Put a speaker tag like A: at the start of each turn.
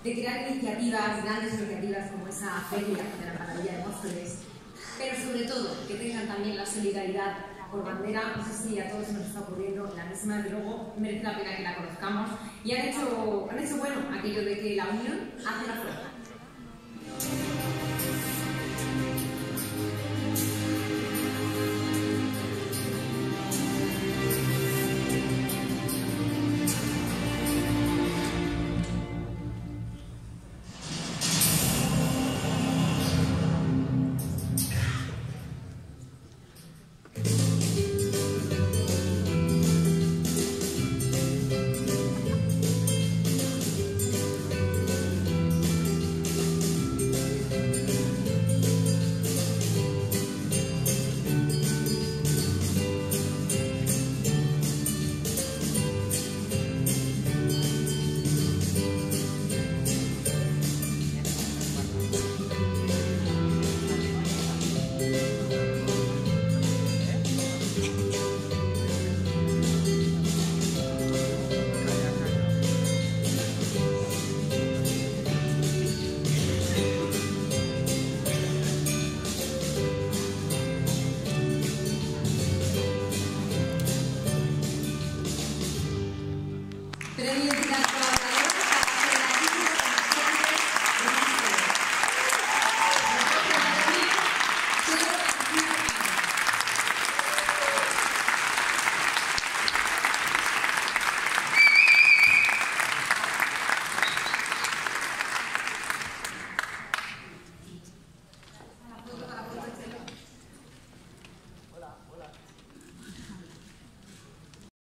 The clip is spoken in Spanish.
A: de crear iniciativas, grandes iniciativas como esa feria de la Maravilla de Móstoles, pero sobre todo que tengan también la solidaridad por bandera. No sé si a todos se nos está ocurriendo la misma, desde luego merece la pena que la conozcamos, y han hecho bueno aquello de que la unión hace la fuerza. Premio